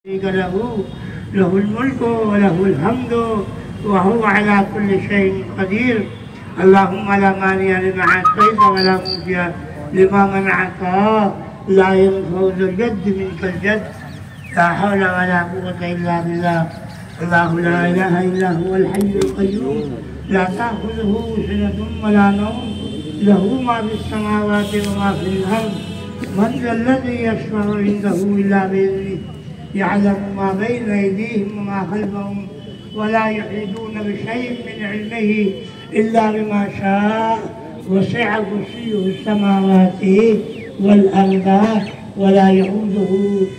له الملك وله الحمد وهو على كل شيء قدير. اللهم لا مانع لما أعطيت ولا معطي لما منعت، لا ينفع ذو الجد منك الجد، لا حول ولا قوة إلا بالله. الله لا إله إلا هو الحي القيوم لا تأخذه سنة ولا نوم، له ما في السماوات وما في الأرض. من ذا الذي يشفع عنده إلا بإذنه، يعلم ما بين أيديهم وما خلفهم، ولا يحيطون بشيء من علمه إلا بما شاء، وسع كرسيه السماوات والأرض ولا يؤوده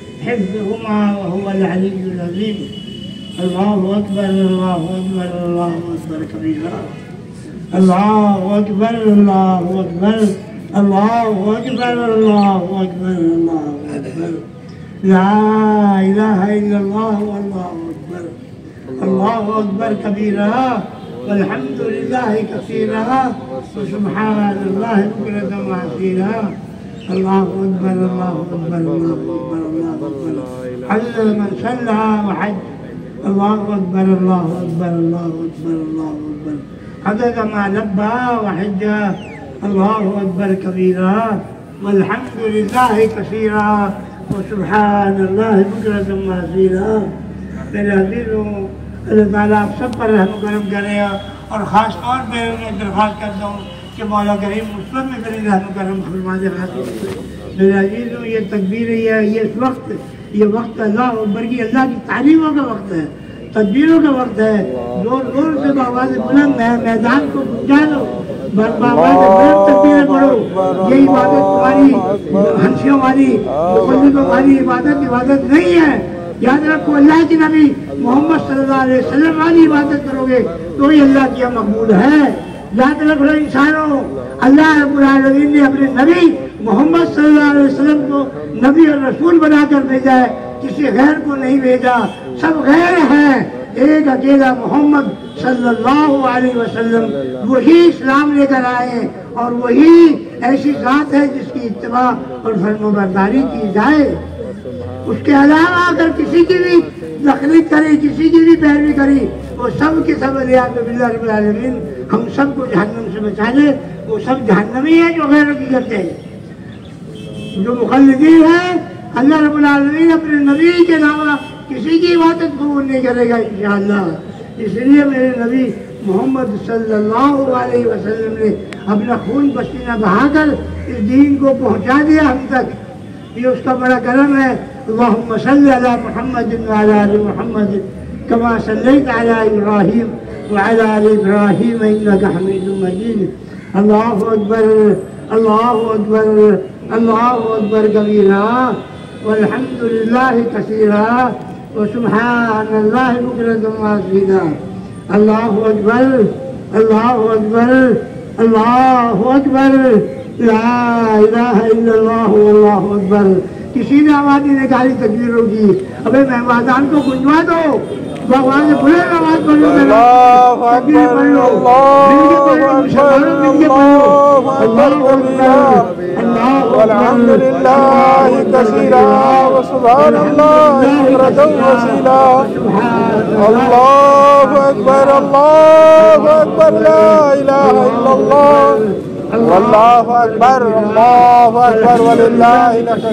حفظهما وهو العلي العظيم. الله أكبر الله أكبر الله أكبر كبيرا. الله أكبر الله أكبر الله أكبر الله أكبر الله أكبر. لا إله إلا الله والله أكبر. الله أكبر كبيرا والحمد لله كثيرا وسبحان الله بكرة وأصيلا. الله أكبر الله أكبر الله أكبر الله أكبر. حج من صلى وحج. الله أكبر الله أكبر الله أكبر الله أكبر. عدد ما لبى وحج. الله أكبر كبيرا والحمد لله كثيرا وسبحان الله بكرة وأصيلا. میرے عزیزوں، اللہ تعالیٰ آپ سب پر رحم و کرم کرے، اور خاص طور پہ میں درخواست کرتا ہوں کہ مولا کریم مجھ پر میں کریں رحم و کرم فرما دے. میرے عزیزوں، یہ تکبیر ہے، یہ اس وقت، یہ وقت اللہ اکبر کی، اللہ کی تعریفوں کا وقت ہے، تکبیروں کا وقت ہے. زور زور سے بآواز بلند ہے، میدان کو گونجا دو، بآواز بلند تکبیریں پڑھو. یہ عبادت تمہاری ہنسیوں والی، مقلدوں والی عبادت نہیں ہے. یاد رکھو، اللہ کے نبی محمد صلی اللہ علیہ وسلم والی عبادت کرو گے تو ہی اللہ کی مقبول ہے. یاد رکھو انسانوں، اللہ رب العالمین نے اپنے نبی محمد صلی اللہ علیہ وسلم کو نبی اور رسول بنا کر بھیجا ہے، کسی غیر کو نہیں بھیجا. سب غیر ہیں، ایک اکیلا محمد صلی اللہ علیہ وسلم، وہی اسلام لے کر آئے ہیں، اور وہی ایسی ذات ہے جس کی اتباع اور فرمانبرداری کی جائے. اس کے علاوہ اگر کسی کی بھی تقلید کری، کسی کی بھی پیروی کری، وہ سب کے سب علیہ باللہ رب العالمین ہم سب کو جہنم سے بچا لے. وہ سب جہنمی ہیں جو غیروں کی کرتے ہیں، جو مخلدین ہیں. اللہ رب العالمین اپنے نبی کے علاوہ کسی کی عبادت قبول نہیں کرے گا انشاءاللہ. اس لیے میرے نبی محمد صلی اللہ علیہ وسلم نے اپنا خون پسینہ بہا کر اس دین کو پہنچا دیا ہم تک. یہ اس کا بڑا کرم ہے. اللہم صلی علی محمد وعلی آل محمد کما صلیت علی ابراہیم وعلی آل ابراہیم انک حمید مجید. اللہ اکبر اللہ اکبر اللہ اکبر کبیرا والحمد للہ کثیرا وسبحان اللہ بکرۃ وأصیلا. اللہ اکبر اللہ اکبر اللہ اکبر. لا الہ الا اللہ واللہ اکبر. کسی نے آواز نہیں نکالی تکبیروں کی. ابھی مہمانان کو گنجوا دو، بھگوان بلند آواز پڑھ لو، تکبیر پڑھ لو، مل کے پڑھ لو، مسلمانوں مل کے پڑھ لو. اللہ اکبر والحمد للہ کثیرا وسبحان اللہ بکرۃ وأصیلا. اللہ اکبر اللہ اکبر لا الہ الا اللہ واللہ اکبر اللہ اکبر وللہ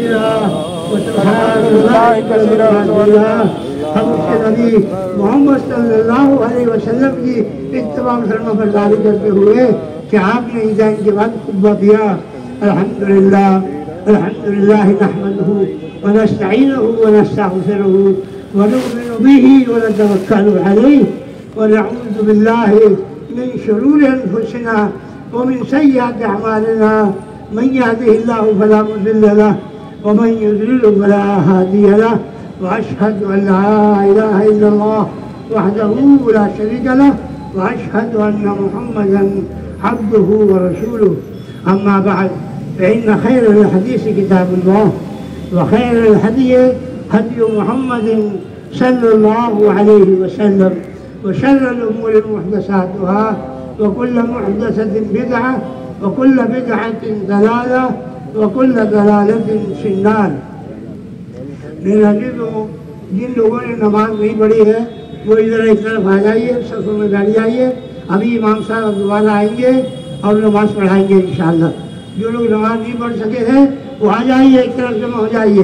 کثیرا. ہم اس کے نبی محمد صلی اللہ علیہ وسلم کی اتباع فرمانبرداری کرتے ہوئے کہ آپ نے عیدین کے بعد خطبہ دیا. الحمدللہ الحمدللہ نحمدہ ونستعینہ ونستغفرہ ونؤمن بہ ونتوکل علیہ ونعوذ باللہ من شرور انفسنا ومن سيئات أعمالنا. من يهده الله فلا مضل له ومن يضلل فلا هادي له. وأشهد أن لا إله إلا الله وحده لا شريك له وأشهد أن محمدا عبده ورسوله. أما بعد، فإن خير الحديث كتاب الله وخير الهدي هدي محمد صلى الله عليه وسلم وشر الأمور محدثاتها وكل محدثة بدعة وكل بدعة ضلالة وكل ضلالة في النار. میرے عزیزوں، जिन लोगों ने नमाज नहीं पढ़ी है वो इधर एक तरफ आ जाइए, सफ़ों में बैठ जाइए। अभी इमाम साहब दोबारा आएंगे और नमाज पढ़ाएंगे इंशाअल्लाह। जो लोग नमाज नहीं पढ़ सके हैं वो आ जाइए, एक तरफ जमा हो जाइए।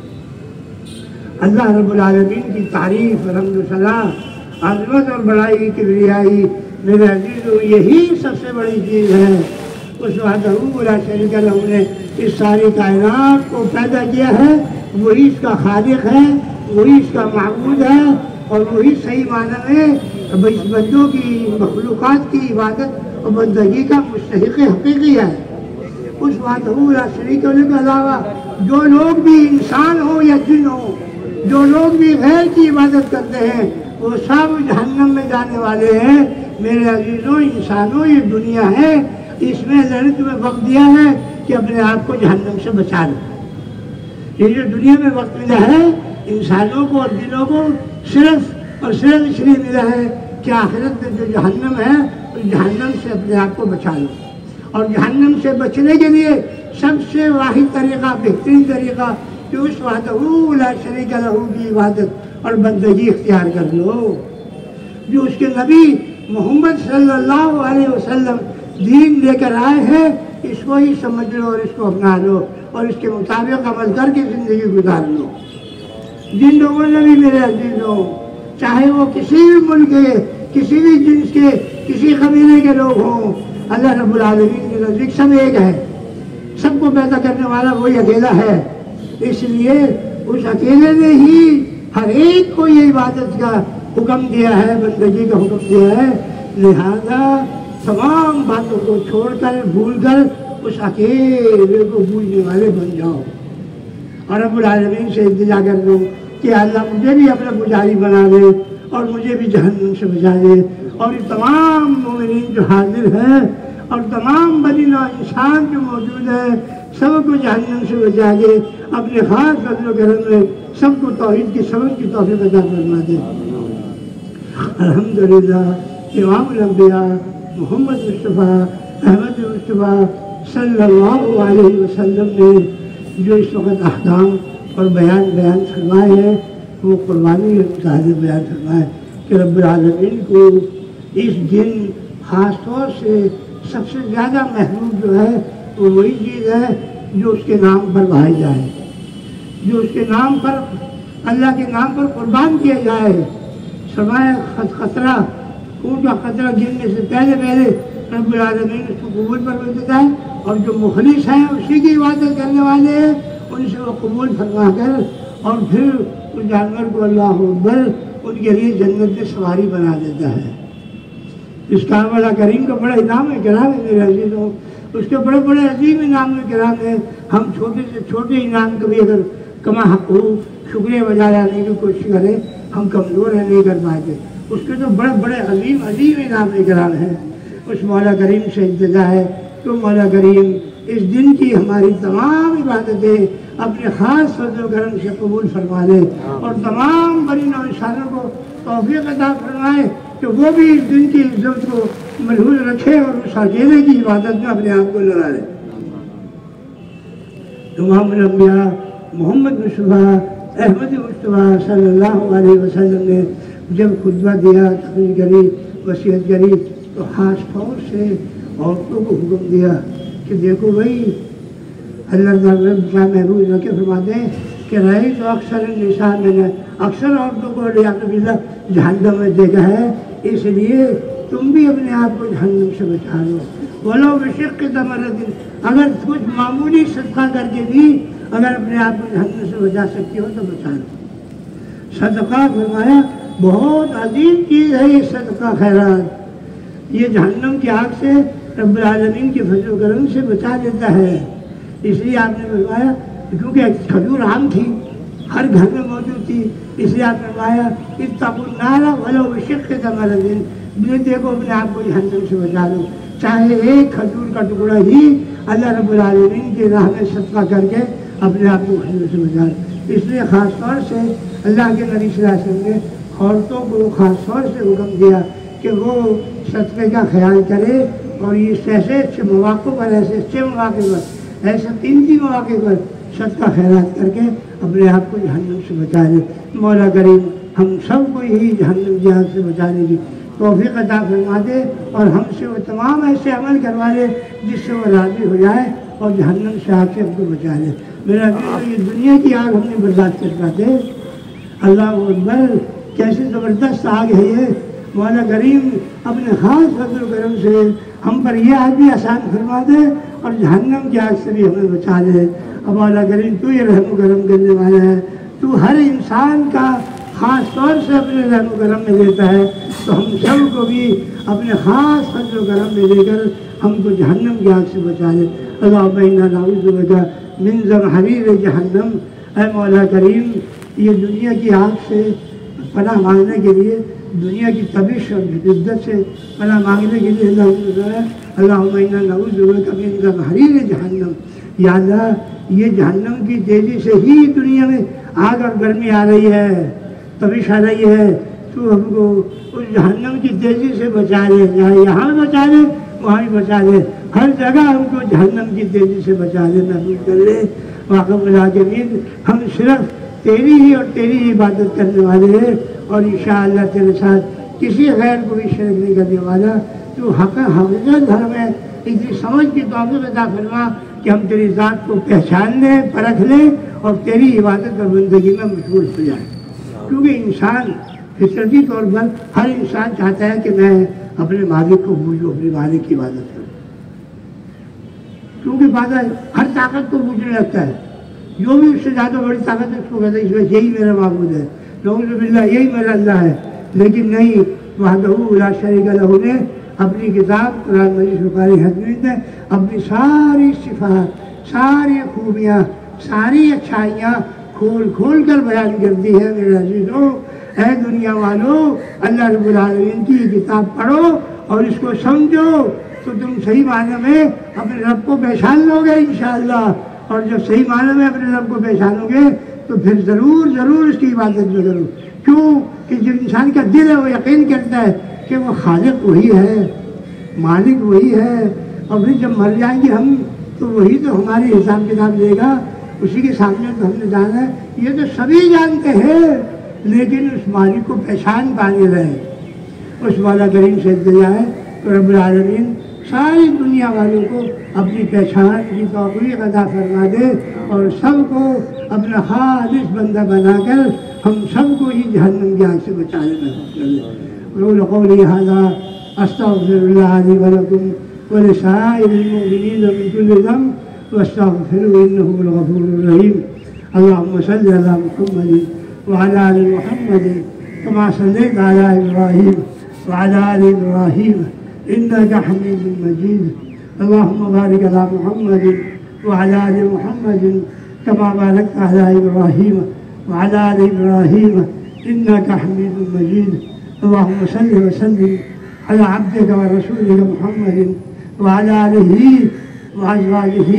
अल्लाह रब्बुल आलमीन की तारीफ, हम्द सलाह, अज़मत और बड़ाई, किबरियाई मेरे अज़ीज़ों यही सबसे बड़ी चीज़ है। उस वहदहू ला शरीका लहू ने इस सारी कायनात को पैदा किया है, वही इसका खालिक है, वही इसका माबूद है और वही सही माना में इस बंदों की, मखलूक़ात की इबादत और बंदगी का मुस्तहिक़ हक़ीक़ी है। उस वहदहू ला शरीका लहू के अलावा जो लोग भी इंसान हो या जिन हो, जो लोग भी गैर की इबादत करते हैं वो सब जहन्नम में जाने वाले हैं। मेरे अजीज़ों, इंसानों, ये दुनिया है, इसमें अल्लाह ने तुम्हें वक्त दिया है कि अपने आप को जहन्नम से बचा लो। ये जो दुनिया में वक्त मिला है इंसानों को और दिलों को सिर्फ और सिर्फ इसलिए मिला है कि आखिरत में जो जहन्नम है उस जहन्नम से अपने आप को बचा लो। और जहन्नम से बचने के लिए सबसे वाहिद तरीक़ा, बेहतरीन तरीक़ा कि उस वहदहू ला शरीका लहू की इबादत और बंदगी इख्तियार कर लो। जो उसके नबी मोहम्मद सल्लल्लाहु अलैहि वसल्लम दीन लेकर आए हैं, इसको ही समझ लो और इसको अपना लो और इसके मुताबिक अमल करके ज़िंदगी गुजार लो। जिन लोगों ने भी मेरे अजीज़ों, चाहे वो किसी भी मुल्क के, किसी भी जिन्स के, किसी कबीले के लोग हों, अल्लाह रब्बुल आलमीन के नज़दीक सब एक है। सबको पैदा करने वाला वही अकेला है। इसलिए उस अकेले ने ही हर एक को ये इबादत का हुक्म दिया है, बंदगी का हुक्म दिया है। लिहाजा तमाम बातों को छोड़कर, भूलकर उस अकेले को भूलने वाले बन जाओ और रब्बुल आलमीन से इंतज़ार कर लो कि अल्लाह मुझे भी अपना पुजारी बना दे और मुझे भी जहन्नम से बचा दे। और ये तमाम मोमिनीन जो हाजिर हैं और तमाम बनी नौ इंसान जो मौजूद है, सबको जहन्नम से बचा के अपने खास फज़ल करम में सबको तौहीद की समझ की तौफ़ीक़ अता फरमा दे। अल्हम्दुलिल्लाह इमामुल अंबिया मोहम्मद मुस्तफ़ा अहमद मुस्तफ़ा सल्लल्लाहु अलैहि वसल्लम ने जो इस वक्त अहकाम और बयान फरमाए हैं वो कुर्बानी के मुताबिक बयान फरमाए कि रब्बुल आलमीन को इस दिन ख़ास तौर से सबसे ज़्यादा महबूब जो है वो वही चीज़ है जो उसके नाम पर बहाई जाए, जो उसके नाम पर, अल्लाह के नाम पर कुर्बान किया जाए। समय खतरा, खून का खतरा गिरने से पहले रब्बुल आलमीन उसको कबूल फरमा देता है और जो मुखलिस हैं, उसी की इबादत करने वाले हैं, उनसे वो कबूल फरमा कर और फिर उस जानवर को अल्लाह अकबर उनके लिए जन्नत में सवारी बना देता है। इस कामला करीम का बड़ा इनाम है, गिराम है मेरे अजीज़ों, उसके बड़े बड़े अजीम इनाम में गिराम है। हम छोटे से छोटे इनाम कभी अगर कमा हक हो शुक्रिया बजा लाने की कोशिश करें, हम कमज़ोर हैं, नहीं कर पाते। उसके तो बड़े बड़े अजीम इनाम में गिराम है। उस मौला करीम से इंतज़ा है तो मौला करीम इस दिन की हमारी तमाम इबादतें अपने ख़ास फज़ल करम से कबूल फरमा ले और तमाम बनी नौ इंसानों को तौफ़ीक़ अता फरमाए कि वो भी इस दिन की इज्जत को महफूज़ रखे और उस अकेले की इबादत में अपने आप को लगा ले। इमामुल अंबिया मोहम्मद मुस्तफ़ा अहमद मुस्तफ़ा सल्लल्लाहु अलैहि वसल्लम ने जब खुतबा दिया, तकरीर करी, वसीयत करी तो ख़ास तौर से औरतों को हुक्म दिया कि देखो भाई, अल्लाह का महबूब रखे फरमाते हैं कि रही तो अक्सर निशान मैंने अक्सर औरतों को लियाक़त जहन्नम में देखा है, इसलिए तुम भी अपने आप को जहन्नम से बचा लो। बोलो बेशक तमरदिन, अगर कुछ मामूली सदका करके भी अगर अपने आप को जहन्नम से बचा सकती हो तो बचा लो। सदका फरमाया बहुत अजीम चीज़ है ये सदका खैरात, ये जहन्नम की आग से रब्बुल आलमीन के फज़ल करम से बचा देता है। इसलिए आपने फरमाया, क्योंकि खजूर आम थी, हर घर में मौजूद थी, इसलिए आपने फरमाया इत्तक़ुन नारा वलो बिशिक़्क़ि तमरदिन, देखो अपने आप को जहन्नम से बचा लो। चाहे एक खजूर का टुकड़ा ही अल्लाह रब्बुल आलमीन की राह में सदका करके अपने आप को जहन्नम से बचा लो। इसलिए ख़ास तौर से अल्लाह के नबी सल्लल्लाहु अलैहि वसल्लम ने औरतों को ख़ास तौर से हुक्म दिया कि वो सदक़े का ख्याल करे और ये ऐसे अच्छे मौक़ों पर, ऐसे अच्छे मौक़े पर, ऐसे कीमती मौक़े पर صدقہ خیرات کر کے اپنے آپ کو جہنم سے بچا لے۔ مولا کریم ہم سب کو یہی جہنم کی آگ سے بچانے کی توفیق عطا فرما دے، اور ہم سے وہ تمام ایسے عمل کروا لے جس سے وہ راضی ہو جائے اور جہنم سے آگ سے ہم کو بچا لے۔ میرا یہ دنیا کی آگ ہم نہیں برداشت کر پاتے۔ اللہ اکبر، کیسے زبردست آگ ہے یہ۔ مولا کریم اپنے خاص فضل و کرم سے ہم پر یہ آگ بھی آسان فرما دے اور جہنم کی آگ سے بھی ہمیں بچا لے۔ اب مولا کریم تو یہ رحم و کرم کرنے والا ہے، تو ہر انسان کا خاص طور سے اپنے رحم و کرم میں دیتا ہے، تو ہم سب کو بھی اپنے خاص فضل و کرم میں دے کر ہم کو جہنم کی آگ سے بچا لے۔ اللہم انا نعوذ بک من زمہریر جہنم۔ اے مولا کریم یہ دنیا کی آگ سے پناہ مانگنے کے لیے، دنیا کی تبش اور شدت سے پناہ مانگنے کے لیے اللہم انا نعوذ بک من زمہریر جہنم۔ یا اللہ یہ جہنم کی تیزی سے ہی دنیا میں آگ اور گرمی آ رہی ہے، تبش آ رہی ہے، تو ہم کو اس جہنم کی تیزی سے بچا لے، یہاں بچا لے وہاں بھی بچا لے، ہر جگہ ہم کو جہنم کی تیزی سے بچا لے، محفوظ کر لے۔ واقعہ العالمین ہم صرف تیری ہی اور تیری ہی عبادت کرنے والے ہیں، اور انشاءاللہ تیرے ساتھ کسی غیر کو بھی شرک نہیں کرنے والا۔ تو حقیقت دھرم ہے، اتنی سمجھ کی توفیق عطا فرما کہ ہم تیری ذات کو پہچان لیں، پرکھ لیں اور تیری عبادت اور بندگی میں مشغول ہو جائیں۔ کیونکہ انسان فطرتی طور پر ہر انسان چاہتا ہے کہ میں اپنے مالک کو بوجھوں، اپنے مالک کی عبادت کروں، کیونکہ ہر طاقت کو بوجھنے لگتا ہے۔ جو بھی اس سے زیادہ بڑی طاقت ہے اس کو کہتا ہے اس میں یہی میرا معبود ہے، نعوذ باللہ یہی میرا اللہ ہے۔ لیکن نہیں، وحدہ لا شریک لہ نے اپنی کتاب قرآن مجید بخاری حدیث میں اپنی ساری صفات، ساری خوبیاں، ساری اچھائیاں کھول کھول کر بیان کرتی ہے۔ میرے عزیزوں، اے دنیا والوں، اللہ رب العالمین کی یہ کتاب پڑھو اور اس کو سمجھو تو تم صحیح معنی میں اپنے رب کو پہچان لو گے انشاءاللہ۔ اور جب صحیح معنی میں اپنے رب کو پہچانو گے تو پھر ضرور ضرور اس کی عبادت میں کرو۔ کیوں کہ جب انسان کا دل ہے وہ یقین کرتا ہے کہ وہ خالق وہی ہے، مالک وہی ہے، اور پھر جب مر جائیں گے ہم تو وہی تو ہماری حساب کتاب لے گا، اسی کے سامنے تو ہم نے جانا ہے۔ یہ تو سبھی جانتے ہیں، لیکن اس مالک کو پہچان پانے رہے، اس مولا کریم سے التجا ہے تو رب العالمین ساری دنیا والوں کو اپنی پہچان کی توفیق عطا فرما دے اور سب کو اپنا خالص بندہ بنا کر ہم سب کو ہی جہنم کی آگ سے بچانے میں کر لے۔ قول قولی ھذا استغفر اللہ لی ولکم ولسائر المؤمنین من کل ذنب واستغفروہ انہ هو الغفور الرحیم۔ اللہم صلی علی محمد وعلی آل محمد کما صلیت علی ابراہیم وعلی آل ابراہیم انک حمید مجید۔ اللہم بارک علی محمد وعلی آل محمد کما بارکت علی ابراہیم وعلی آل ابراہیم انک حمید مجید۔ اللہم صلی وسلم علی عبدک ورسولک محمد وعلی آلہ وازواجہ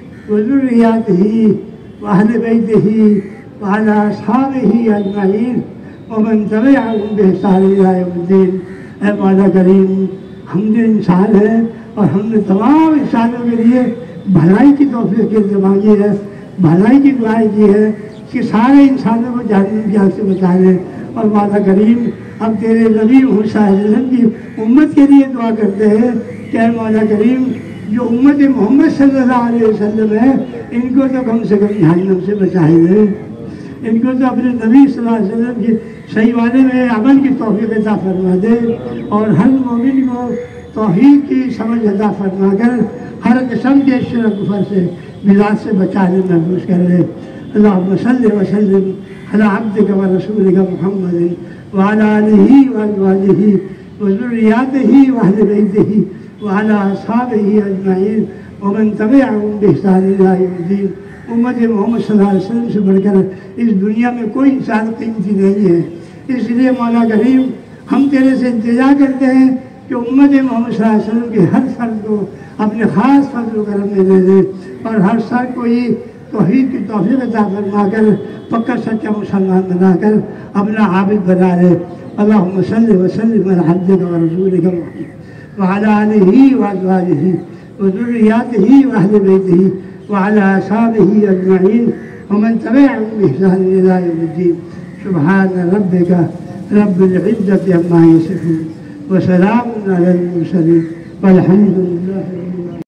وذریاتہ واہل بیتہ وعلی اصحابہ اجمعین ومن تبعہم بإحسان الی یوم الدین۔ اے مولا کریم، ہم جو انسان ہیں اور ہم نے تمام انسانوں کے لیے بھلائی کی توفیق کی مانگی ہے، بھلائی کی دعائیں کی ہے کہ سارے انسانوں کو جہنم کی آگ سے بچا لے۔ اور مولا کریم اب تیرے نبی محمد صلی اللہ علیہ وسلم کی امت کے لیے دعا کرتے ہیں کہ اے مولا کریم جو امت محمد صلی اللہ علیہ وسلم ہے ان کو تو کم سے کم جہنم سے بچائے دے، ان کو تو اپنے نبی صلی اللہ علیہ وسلم کی صحیح معنی میں عمل کی توفیق عطا فرما دے اور ہر مومن کو توحید کی سمجھ عطا فرما کر ہر قسم کے شرک کفر سے بدعت سے بچا لے، محفوظ کر لے۔ اللہم صلی وسلم علی عبدک ورسولک محمد وعلی آلہ وازواجہ وذریاتہ واہل بیتہ وعلی اصحابہ اجمعین ومن تبعہم بإحسان الی یوم الدین۔ امت محمد صلی اللہ علیہ وسلم سے بڑھ کر اس دنیا میں کوئی انسان قیمتی نہیں ہے، اس لیے مولا کریم ہم تیرے سے التجا کرتے ہیں کہ امت محمد صلی اللہ علیہ وسلم کے ہر فرد کو اپنے خاص فضل و کرم میں دے دے اور ہر فرد کو یہ توحید کی توفیق عطا فرما کر پکا سچا مسلمان بنا کر اپنا عابد بنا لے۔ اللہم صلی وسلم علی عبدک ورسولک محمد وعلی آلہ وازواجہ وذریاتہ واہل بیتہ وعلى أصحابه أجمعين ومن تبعهم بإحسان إلى يوم الدين. سبحان ربك رب العزة عما يصفون وسلام على المرسلين والحمد لله رب العالمين.